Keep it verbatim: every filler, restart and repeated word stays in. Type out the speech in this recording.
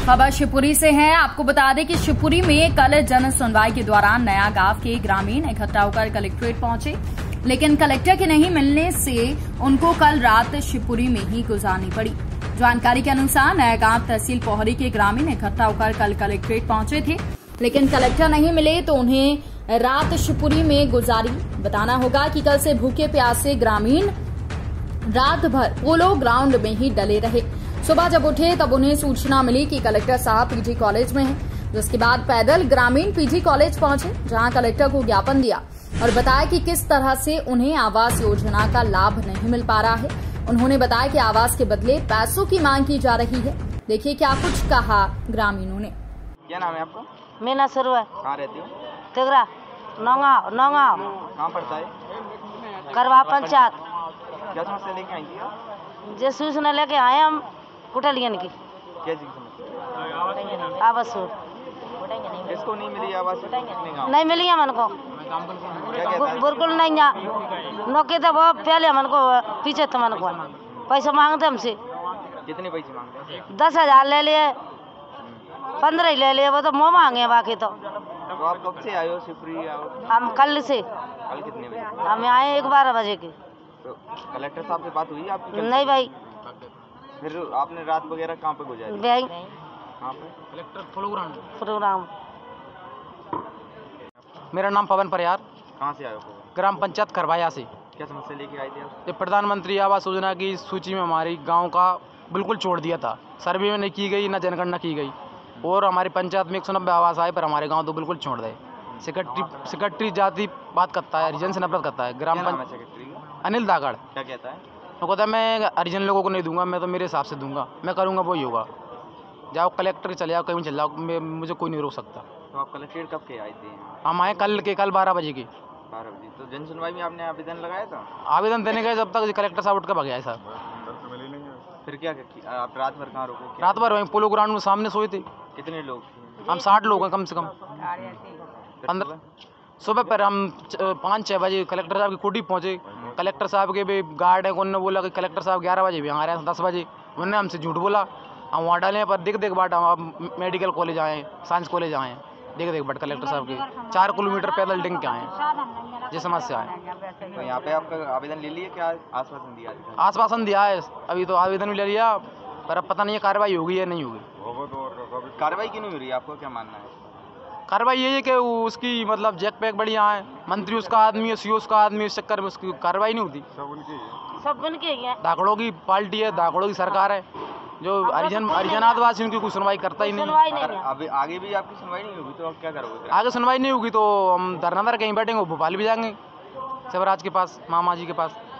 खबर शिवपुरी से है। आपको बता दें कि शिवपुरी में कल जन सुनवाई के दौरान नया गांव के ग्रामीण इकट्ठा होकर कलेक्ट्रेट पहुंचे, लेकिन कलेक्टर के नहीं मिलने से उनको कल रात शिवपुरी में ही गुजारनी पड़ी। जानकारी के अनुसार नया गांव तहसील पोहरी के ग्रामीण इकट्ठा होकर कल कलेक्ट्रेट पहुंचे थे, लेकिन कलेक्टर नहीं मिले तो उन्हें रात शिवपुरी में गुजारी। बताना होगा कि कल से भूखे प्यासे ग्रामीण रात भर पोलो ग्राउंड में ही डले रहे। सुबह जब उठे तब उन्हें सूचना मिली कि कलेक्टर साहब पीजी कॉलेज में हैं, जिसके बाद पैदल ग्रामीण पीजी कॉलेज पहुंचे, जहां कलेक्टर को ज्ञापन दिया और बताया कि किस तरह से उन्हें आवास योजना का लाभ नहीं मिल पा रहा है। उन्होंने बताया कि आवास के बदले पैसों की मांग की जा रही है। देखिए क्या कुछ कहा ग्रामीणों ने। क्या नाम है आपका? मीना सरुआ। कहाँ रहती हो? तिगरा नौगा नौगा कहाँ पड़ता है? करवा पंचायत। क्या समस्या लेके आई थी? जे सूचना लेके आए हम कुटलियन की। क्या चीज समस्या? आवास किसको नहीं मिली आवास? नहीं मिली है मन को, बिल्कुल नहीं। जा नौके तो वो पहले मन को पीछे तो मन को पैसा मांगते हमसे। कितने पैसे मांगते? दस हजार ले लिए, पंद्रह ही ले लिए, वो तो मुँह मांगे बाकी तो। तो आप कब से आए हो शिवपुरी? हम कल से। कल कितने बजे? हम आए एक बारह बजे की। तो कलेक्टर साहब से बात हुई आपकी? नहीं भाई। फिर आपने रात वगैरह कहाँ पे गुजारी? भाई कहाँ पे? Collector programme programme. मेरा नाम पवन परियार, कहाँ से आए हो? ग्राम पंचायत करवाया से। क्या समस्या लेके आए थे आप? ये प्रधानमंत्री आवास योजना की सूची में हमारी गांव का बिल्कुल छोड़ दिया था। सर्वे में नहीं की गई, ना जनगणना की गई, और हमारी पंचायत में एक सौ नब्बे आवास आए, पर हमारे गांव तो बिल्कुल छोड़ गए। सेक्रेटरी सेक्रेटरी जाति बात करता है, हरिजन से नफरत करता है। ग्राम पंचायत अनिल दागड़ क्या कहता है? वो कहता है मैं हरिजन लोगों को नहीं दूंगा, मैं तो मेरे हिसाब से दूंगा, मैं करूंगा वही होगा। जाओ कलेक्टर चले जाओ, कहीं चले जाओ, मुझे कोई नहीं रोक सकता। तो आप कलेक्ट्रेट कब के आए थे? हम आए कल के, कल बारह बजे की। बारह बजे। तो जन सुनवाई में आपने आवेदन लगाया था? आवेदन देने गए जब तक कलेक्टर साहब उठ कर भग गया साहब। फिर क्या किया? आप रात भर कहाँ रुके? रात भर वहीं पोलो ग्राउंड में सामने सोए थे। कितने लोग? हम साठ लोग हैं कम से कम। पंद्रह सुबह पर हम पाँच छः बजे कलेक्टर साहब की कोठी पहुँचे। कलेक्टर साहब के भी गार्ड है, उन्होंने बोला कि कलेक्टर साहब ग्यारह बजे भी आ रहे हैं, दस बजे। उन्होंने हमसे झूठ बोला। हम वहाँ डाले पर देख देख बाट हम मेडिकल कॉलेज आए, साइंस कॉलेज आए, देख देख बाट कलेक्टर साहब के चार किलोमीटर पैदल डिंग के आए। ये समस्या है। तो यहाँ पे आपका आवेदन ले लिया? क्या आश्वासन दिया? आश्वासन दिया है, अभी तो आवेदन भी ले लिया, पर अब पता नहीं है कार्रवाई होगी या नहीं होगी। कार्रवाई क्यों नहीं हो रही है? आपको क्या मानना है? कार्रवाई यही है कि उसकी मतलब जैक पैक बढ़िया है, मंत्री उसका आदमी है, सीओ उसका आदमी, इस चक्कर में उसकी कार्रवाई नहीं होती। सब उनके ही है। दाखड़ों की पार्टी है, दाखड़ों की सरकार है, जो हरिजन हरिजन आदिवासी उनकी कोई सुनवाई करता ही नहीं। अगर अभी आगे भी आपकी सुनवाई नहीं होगी तो आप क्या करोगे? आगे सुनवाई नहीं होगी तो हम धरना दर कहीं बैठेंगे, भोपाल भी जाएंगे शिवराज के पास, मामा जी के पास।